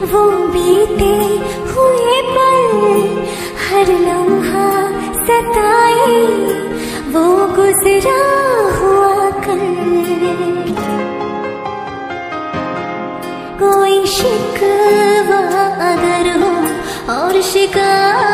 वो बीते हुए पल हर लम्हा सताए, वो गुजरा हुआ कल। कोई शिकवा अगर हो और शिकवा